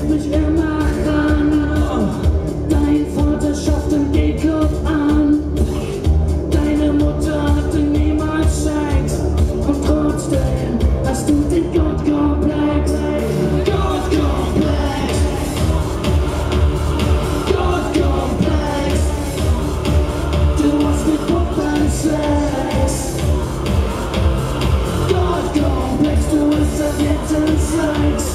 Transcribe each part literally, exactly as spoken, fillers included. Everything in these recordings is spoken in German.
mich immer ran. Dein Vater schafft im G-Club an. Deine Mutter hatte niemals Sex. Und trotzdem hast du den Gottkomplex. Gottkomplex. Gottkomplex. Du hast mit Puppen Sex. Gottkomplex, du hast servierten Sex.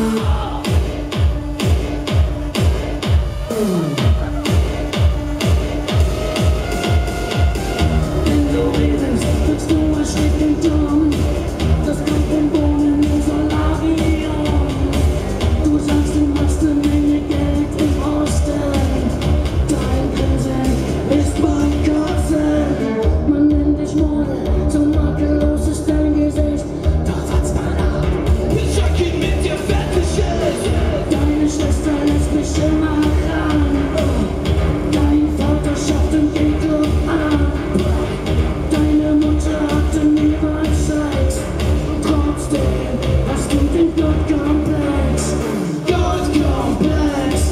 Wenn du redest, wirkst du erschreckend dumm. Das kommt vom Bohnen im Solarium. Du sagst, du machst eine Menge Geld im Osten. Dein Grinsen ist mein Kotzen. Man nennt dich Model, so makellos ist dein Gesicht. Doch what's mal ab, bis Jackie mit dir fertig ist. Deine Schwester lässt mich immer ran. Dein Vater schafft im G-Club an. Deine Mutter hatte niemals Sex. Trotzdem hast du den Gottkomplex. Gottkomplex.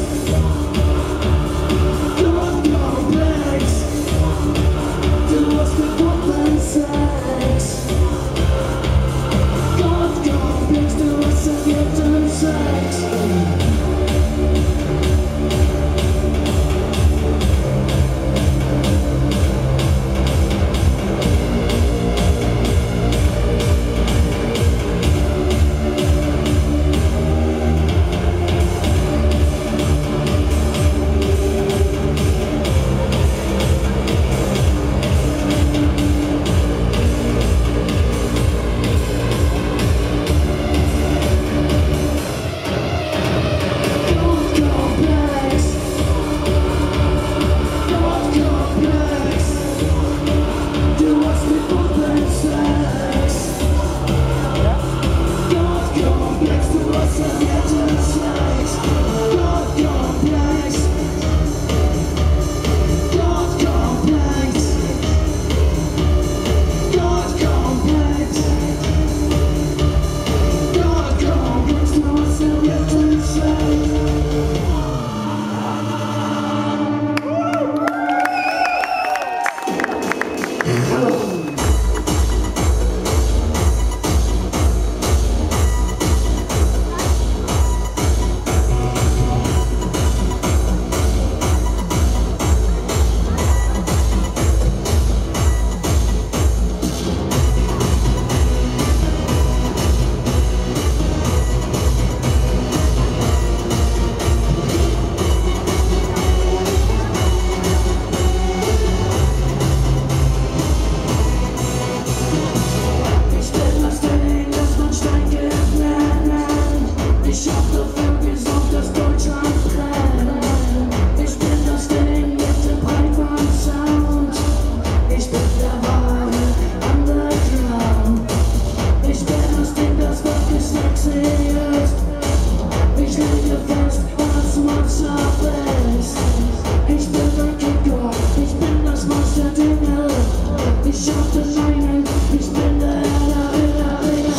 Gottkomplex. Du hast mit Puppen Sex. Gottkomplex, du hast servierten Sex. Gottkomplex. Gottkomplex. Du hast mit Puppen Sex. Gottkomplex, du hast servierten Sex. Gottkomplex. Gottkomplex. Gottkomplex. Gottkomplex, du hast servierten Sex. Ich bin das Ding, das man Steinkind nennt. Ich hab dafür gesorgt, dass Deutschland brennt. Ich bin das Ding mit dem Breitband-Sound. Ich bin der wahre Underground. Ich bin das Ding, das wirklich sexy ist. Ich lege fest, was WhatsApp ist. Ich bin der Kicker, ich bin das Maß der Dinge. Ich hab den meinen, ich bin der Herr der Ringe.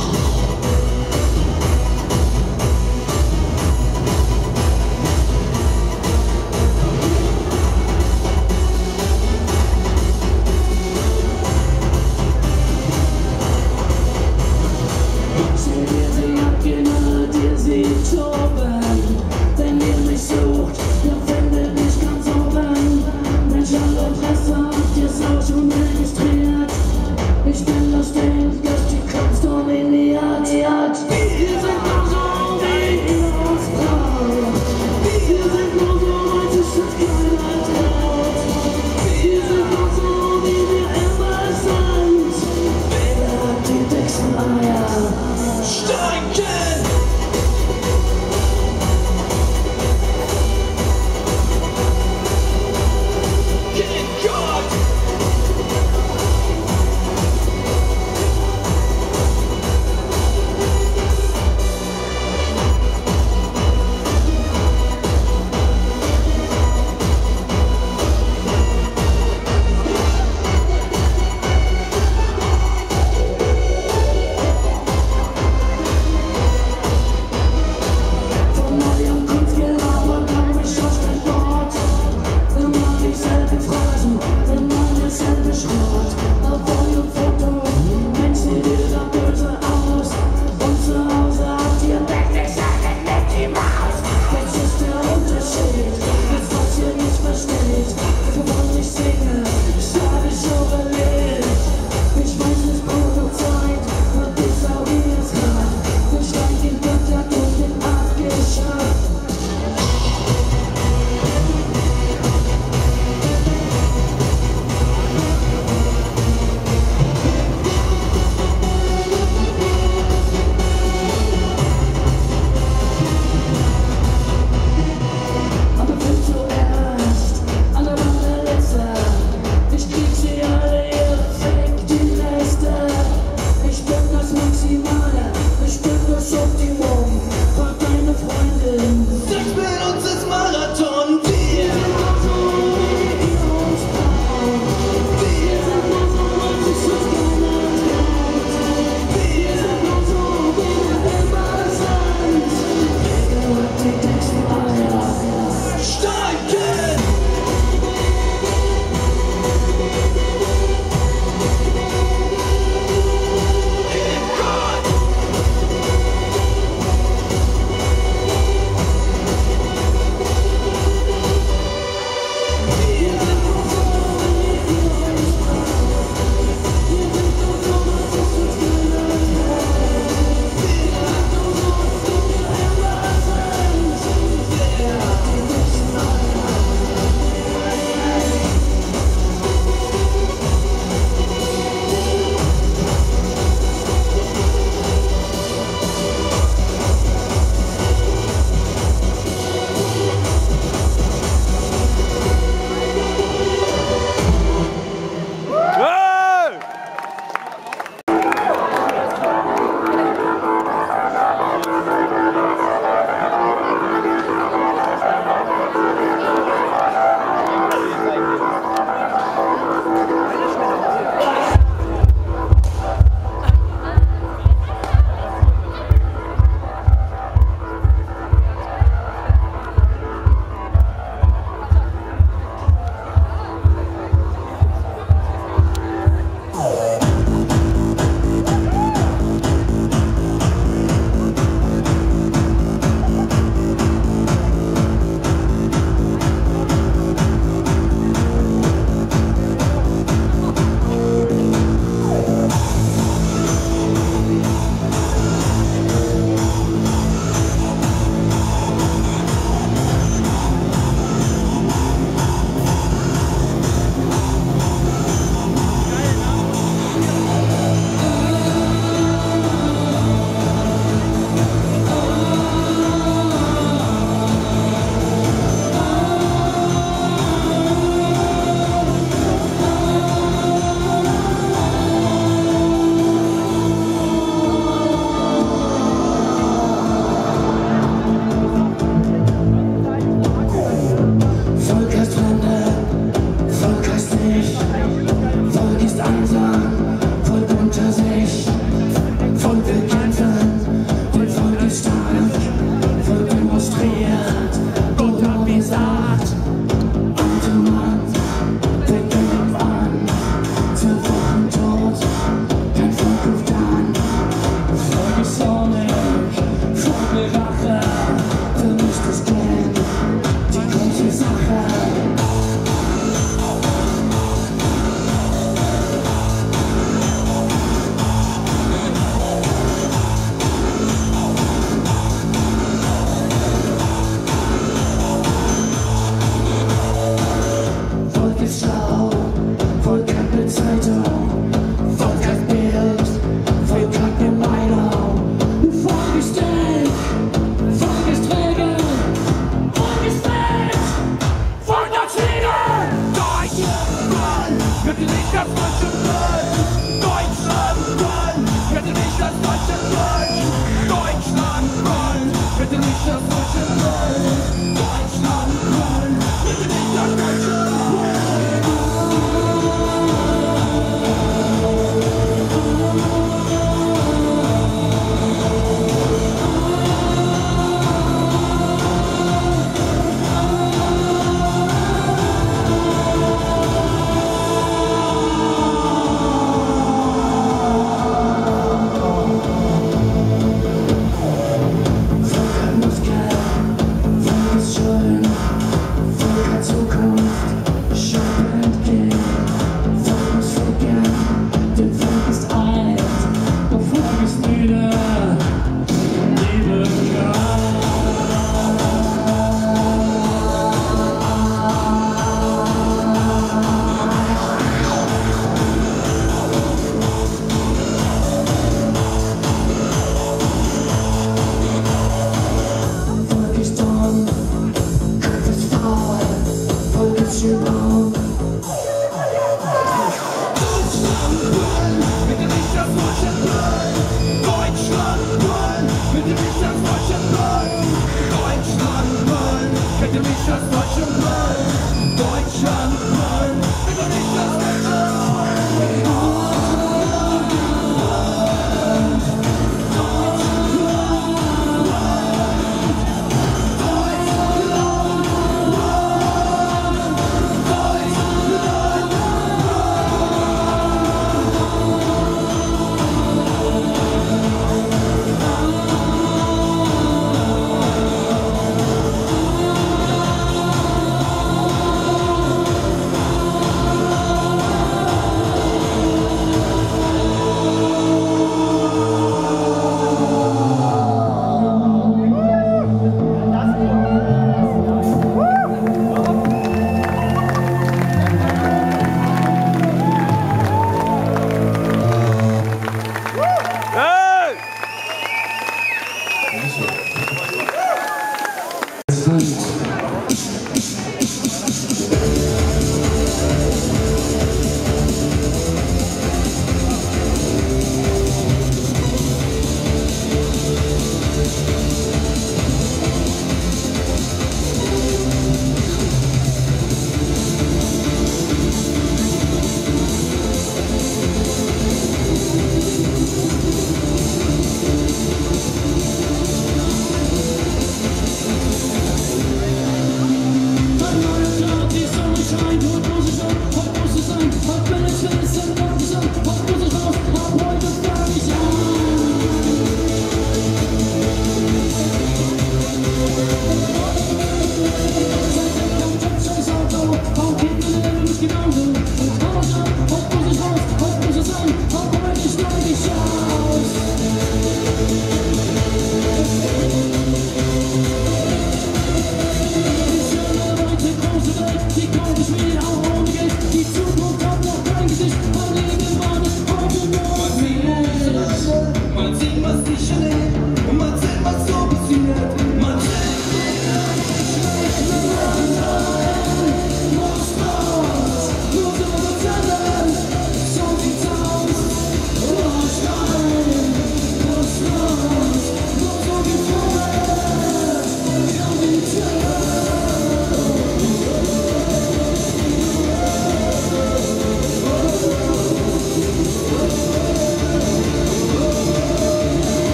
Seh dir sie abgehen, alle dir sie toben. Wenn ihr mich sucht, dann findet mich ganz oben. Mensch, alle Presse habt ihr auch schon registriert. Ich bin das Ding, das die Kunst dominiert. Wir sind nur so, wie ihr uns braucht. Wir sind nur so, als es uns keiner traut. Wir sind nur so, wie wir immer sind. Wer hat die dicksten Eier? Steigen! Raum. Es ist faul, voll bisschen Raum. Deutschland wollen, bitte nicht das Deutschland wollen. Deutschland wollen, bitte nicht das Deutschland wollen. Deutschland wollen, bitte nicht das Deutschland wollen. Deutschland wollen, bitte nicht das Deutschland wollen.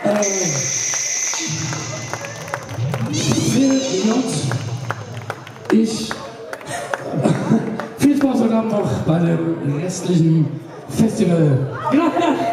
Äh, Phil J. Ich. Viel Spaß heute Abend noch bei dem restlichen Festival. Gracias!